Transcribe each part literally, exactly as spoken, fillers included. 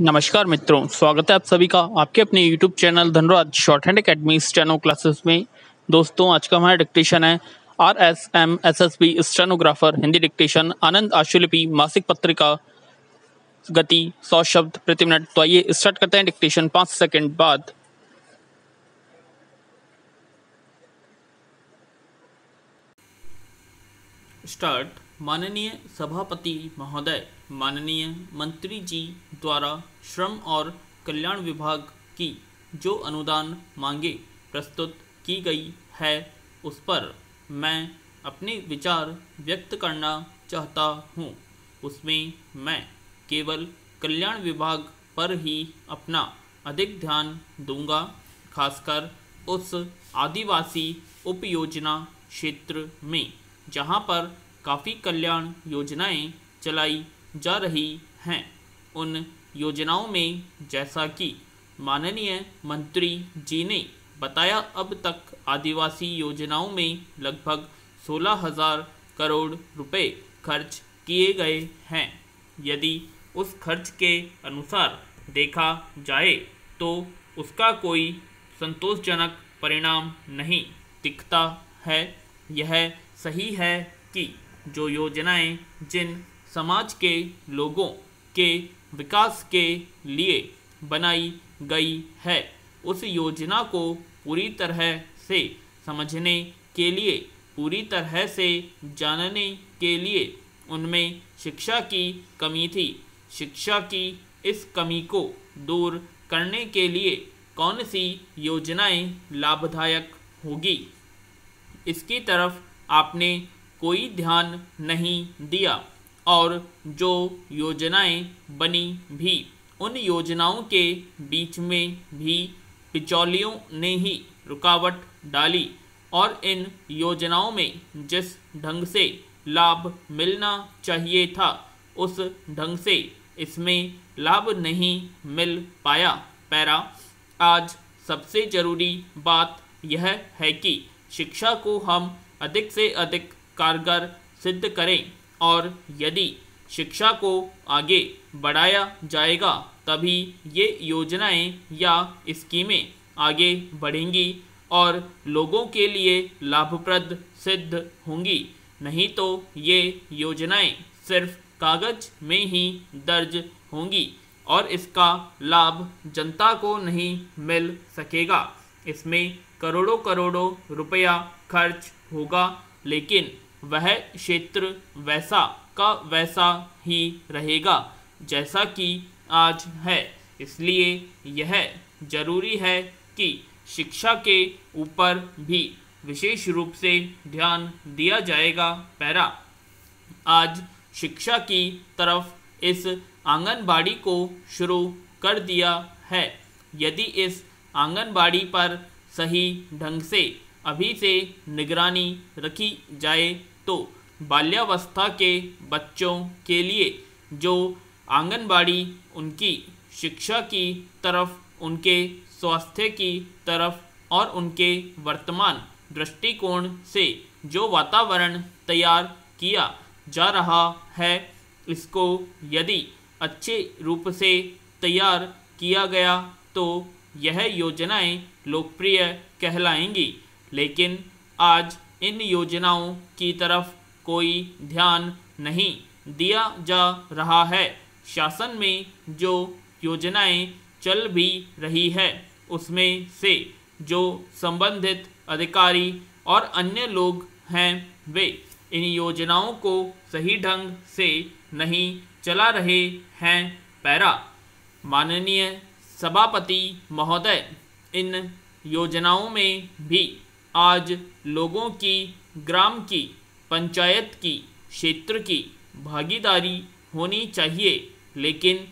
नमस्कार मित्रों, स्वागत है आप सभी का आपके अपने YouTube channel Dhanraj shorthand academy steno classes में। दोस्तों, आज का हमारा डिक्टेशन है R S M S S B stenographer Hindi dictation Anand आशुलिपि मासिक पत्रिका गति सौ शब्द प्रति मिनट। तो आइए स्टार्ट करते हैं डिक्टेशन पाँच सेकंड बाद। स्टार्ट। माननीय सभापति महोदय, माननीय मंत्री जी द्वारा श्रम और कल्याण विभाग की जो अनुदान मांगे प्रस्तुत की गई है उस पर मैं अपने विचार व्यक्त करना चाहता हूँ। उसमें मैं केवल कल्याण विभाग पर ही अपना अधिक ध्यान दूंगा, खासकर उस आदिवासी उपयोजना क्षेत्र में जहाँ पर काफ़ी कल्याण योजनाएं चलाई जा रही हैं। उन योजनाओं में जैसा कि माननीय मंत्री जी ने बताया, अब तक आदिवासी योजनाओं में लगभग सोलह हजार करोड़ रुपए खर्च किए गए हैं। यदि उस खर्च के अनुसार देखा जाए तो उसका कोई संतोषजनक परिणाम नहीं दिखता है। यह सही है कि जो योजनाएं जिन समाज के लोगों के विकास के लिए बनाई गई है, उस योजना को पूरी तरह से समझने के लिए, पूरी तरह से जानने के लिए उनमें शिक्षा की कमी थी। शिक्षा की इस कमी को दूर करने के लिए कौन सी योजनाएं लाभदायक होगी, इसकी तरफ आपने कोई ध्यान नहीं दिया और जो योजनाएं बनी भी, उन योजनाओं के बीच में भी बिचौलियों ने ही रुकावट डाली और इन योजनाओं में जिस ढंग से लाभ मिलना चाहिए था उस ढंग से इसमें लाभ नहीं मिल पाया। पैरा। आज सबसे ज़रूरी बात यह है कि शिक्षा को हम अधिक से अधिक कारगर सिद्ध करें और यदि शिक्षा को आगे बढ़ाया जाएगा तभी ये योजनाएं या स्कीमें आगे बढ़ेंगी और लोगों के लिए लाभप्रद सिद्ध होंगी। नहीं तो ये योजनाएं सिर्फ कागज में ही दर्ज होंगी और इसका लाभ जनता को नहीं मिल सकेगा। इसमें करोड़ों करोड़ों रुपया खर्च होगा, लेकिन वह क्षेत्र वैसा का वैसा ही रहेगा जैसा कि आज है। इसलिए यह जरूरी है कि शिक्षा के ऊपर भी विशेष रूप से ध्यान दिया जाएगा। पैरा। आज शिक्षा की तरफ इस आंगनबाड़ी को शुरू कर दिया है। यदि इस आंगनबाड़ी पर सही ढंग से अभी से निगरानी रखी जाए तो बाल्यावस्था के बच्चों के लिए जो आंगनबाड़ी उनकी शिक्षा की तरफ, उनके स्वास्थ्य की तरफ और उनके वर्तमान दृष्टिकोण से जो वातावरण तैयार किया जा रहा है, इसको यदि अच्छे रूप से तैयार किया गया तो यह योजनाएं लोकप्रिय कहलाएंगी। लेकिन आज इन योजनाओं की तरफ कोई ध्यान नहीं दिया जा रहा है। शासन में जो योजनाएं चल भी रही है उसमें से जो संबंधित अधिकारी और अन्य लोग हैं वे इन योजनाओं को सही ढंग से नहीं चला रहे हैं। पैरा। माननीय सभापति महोदय, इन योजनाओं में भी आज लोगों की, ग्राम की, पंचायत की, क्षेत्र की भागीदारी होनी चाहिए, लेकिन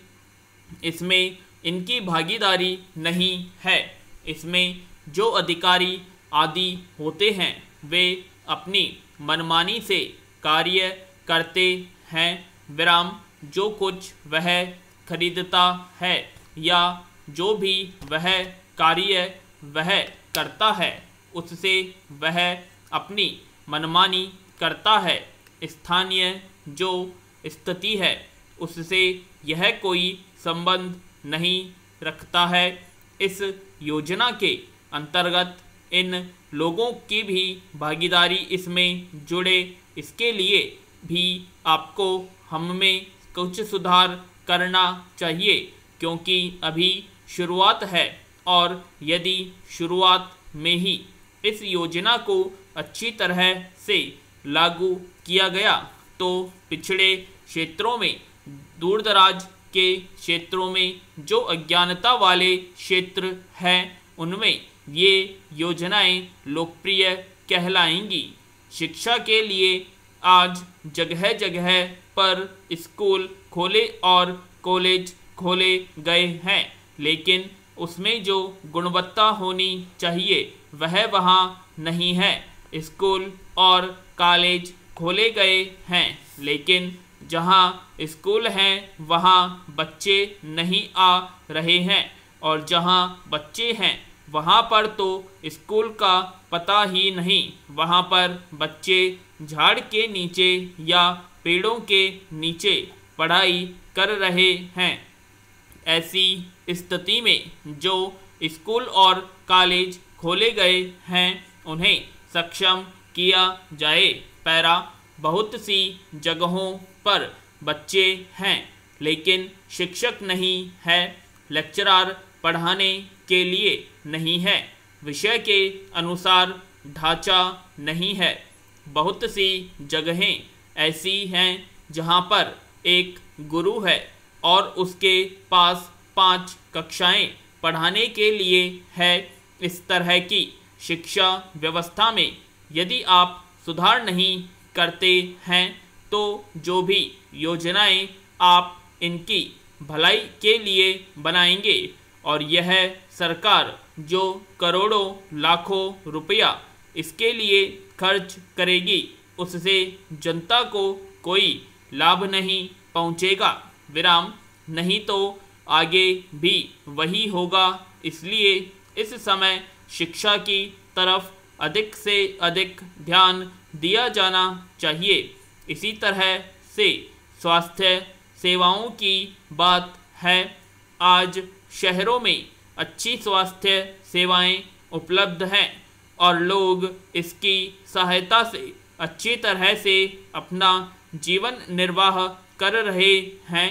इसमें इनकी भागीदारी नहीं है। इसमें जो अधिकारी आदि होते हैं वे अपनी मनमानी से कार्य करते हैं। विराम। जो कुछ वह खरीदता है या जो भी वह कार्य वह करता है उससे वह अपनी मनमानी करता है। स्थानीय जो स्थिति है उससे यह कोई संबंध नहीं रखता है। इस योजना के अंतर्गत इन लोगों की भी भागीदारी इसमें जुड़े, इसके लिए भी आपको हम में कुछ सुधार करना चाहिए, क्योंकि अभी शुरुआत है और यदि शुरुआत में ही इस योजना को अच्छी तरह से लागू किया गया तो पिछड़े क्षेत्रों में, दूर दराज के क्षेत्रों में, जो अज्ञानता वाले क्षेत्र हैं उनमें ये योजनाएं लोकप्रिय कहलाएंगी। शिक्षा के लिए आज जगह जगह पर स्कूल खोले और कॉलेज खोले गए हैं, लेकिन उसमें जो गुणवत्ता होनी चाहिए वह वहाँ नहीं है। स्कूल और कॉलेज खोले गए हैं, लेकिन जहाँ स्कूल हैं वहाँ बच्चे नहीं आ रहे हैं, और जहाँ बच्चे हैं वहाँ पर तो स्कूल का पता ही नहीं। वहाँ पर बच्चे झाड़ के नीचे या पेड़ों के नीचे पढ़ाई कर रहे हैं। ऐसी स्थिति में जो स्कूल और कॉलेज खोले गए हैं उन्हें सक्षम किया जाए। पैरा बहुत सी जगहों पर बच्चे हैं लेकिन शिक्षक नहीं है, लेक्चरर पढ़ाने के लिए नहीं है, विषय के अनुसार ढांचा नहीं है। बहुत सी जगहें ऐसी हैं जहां पर एक गुरु है और उसके पास पांच कक्षाएं पढ़ाने के लिए है। इस तरह की शिक्षा व्यवस्था में यदि आप सुधार नहीं करते हैं तो जो भी योजनाएं आप इनकी भलाई के लिए बनाएंगे और यह सरकार जो करोड़ों लाखों रुपया इसके लिए खर्च करेगी उससे जनता को कोई लाभ नहीं पहुंचेगा। विराम। नहीं तो आगे भी वही होगा। इसलिए इस समय शिक्षा की तरफ अधिक से अधिक ध्यान दिया जाना चाहिए। इसी तरह से स्वास्थ्य सेवाओं की बात है। आज शहरों में अच्छी स्वास्थ्य सेवाएं उपलब्ध हैं और लोग इसकी सहायता से अच्छी तरह से अपना जीवन निर्वाह कर रहे हैं।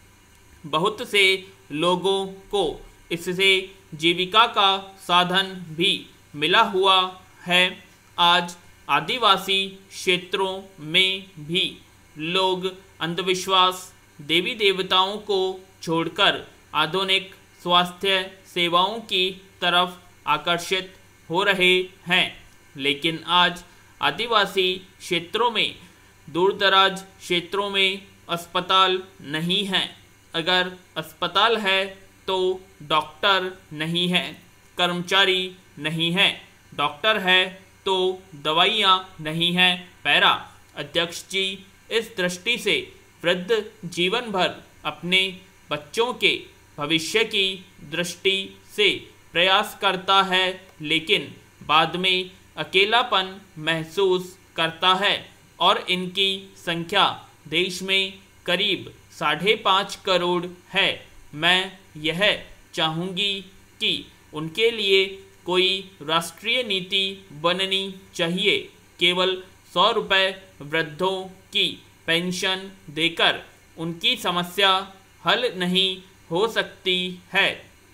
बहुत से लोगों को इससे जीविका का साधन भी मिला हुआ है। आज आदिवासी क्षेत्रों में भी लोग अंधविश्वास, देवी देवताओं को छोड़कर आधुनिक स्वास्थ्य सेवाओं की तरफ आकर्षित हो रहे हैं। लेकिन आज आदिवासी क्षेत्रों में, दूर दराज क्षेत्रों में अस्पताल नहीं हैं। अगर अस्पताल है तो डॉक्टर नहीं है, कर्मचारी नहीं है। डॉक्टर है तो दवाइयाँ नहीं हैं। पैरा। अध्यक्ष जी, इस दृष्टि से वृद्ध जीवन भर अपने बच्चों के भविष्य की दृष्टि से प्रयास करता है, लेकिन बाद में अकेलापन महसूस करता है और इनकी संख्या देश में करीब साढ़े पाँच करोड़ है। मैं यह चाहूँगी कि उनके लिए कोई राष्ट्रीय नीति बननी चाहिए। केवल सौ रुपये वृद्धों की पेंशन देकर उनकी समस्या हल नहीं हो सकती है,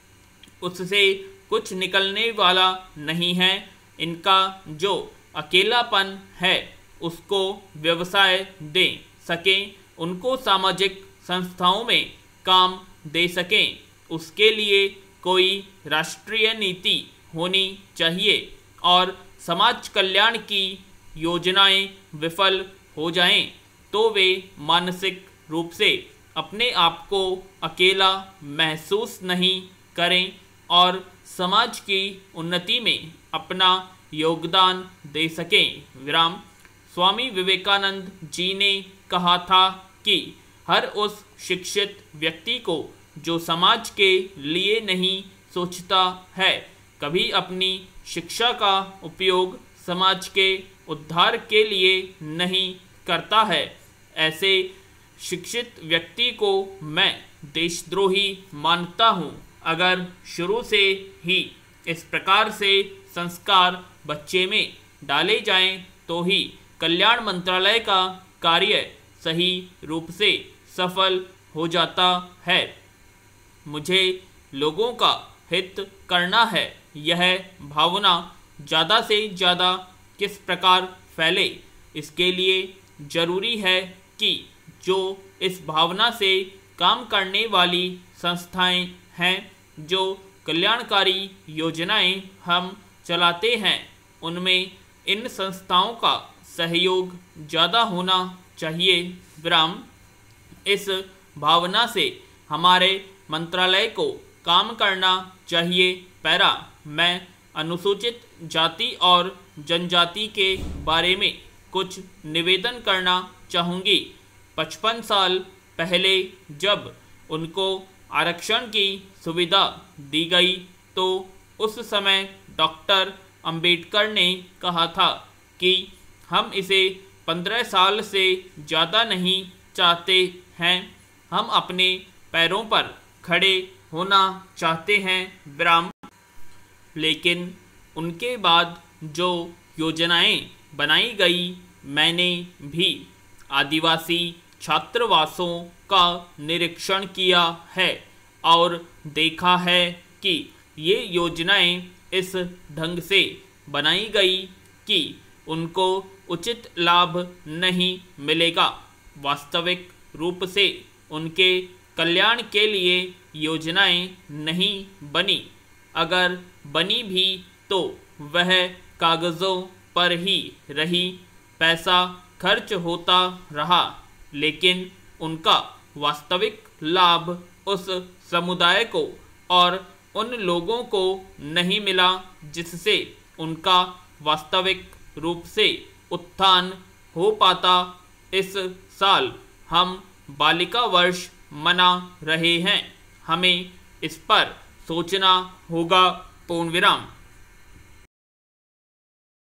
उससे कुछ निकलने वाला नहीं है। इनका जो अकेलापन है उसको व्यवसाय दे सकें, उनको सामाजिक संस्थाओं में काम दे सकें, उसके लिए कोई राष्ट्रीय नीति होनी चाहिए और समाज कल्याण की योजनाएं विफल हो जाएं तो वे मानसिक रूप से अपने आप को अकेला महसूस नहीं करें और समाज की उन्नति में अपना योगदान दे सकें। विराम। स्वामी विवेकानंद जी ने कहा था कि हर उस शिक्षित व्यक्ति को जो समाज के लिए नहीं सोचता है, कभी अपनी शिक्षा का उपयोग समाज के उद्धार के लिए नहीं करता है। ऐसे शिक्षित व्यक्ति को मैं देशद्रोही मानता हूँ। अगर शुरू से ही इस प्रकार से संस्कार बच्चे में डाले जाएं तो ही कल्याण मंत्रालय का कार्य सही रूप से सफल हो जाता है। मुझे लोगों का हित करना है। यह भावना ज़्यादा से ज़्यादा किस प्रकार फैले, इसके लिए जरूरी है कि जो इस भावना से काम करने वाली संस्थाएं हैं, जो कल्याणकारी योजनाएं हम चलाते हैं, उनमें इन संस्थाओं का सहयोग ज़्यादा होना चाहिए। विराम। इस भावना से हमारे मंत्रालय को काम करना चाहिए। पैरा। मैं अनुसूचित जाति और जनजाति के बारे में कुछ निवेदन करना चाहूँगी। पचपन साल पहले जब उनको आरक्षण की सुविधा दी गई तो उस समय डॉक्टर अंबेडकर ने कहा था कि हम इसे पंद्रह साल से ज़्यादा नहीं चाहते हैं, हम अपने पैरों पर खड़े होना चाहते हैं। विराम। लेकिन उनके बाद जो योजनाएं बनाई गई, मैंने भी आदिवासी छात्रावासों का निरीक्षण किया है और देखा है कि ये योजनाएं इस ढंग से बनाई गई कि उनको उचित लाभ नहीं मिलेगा। वास्तविक रूप से उनके कल्याण के लिए योजनाएं नहीं बनी। अगर बनी भी तो वह कागज़ों पर ही रही, पैसा खर्च होता रहा, लेकिन उनका वास्तविक लाभ उस समुदाय को और उन लोगों को नहीं मिला जिससे उनका वास्तविक रूप से उत्थान हो पाता। इस साल हम बालिका वर्ष मना रहे हैं, हमें इस पर सोचना होगा। पूर्ण विराम।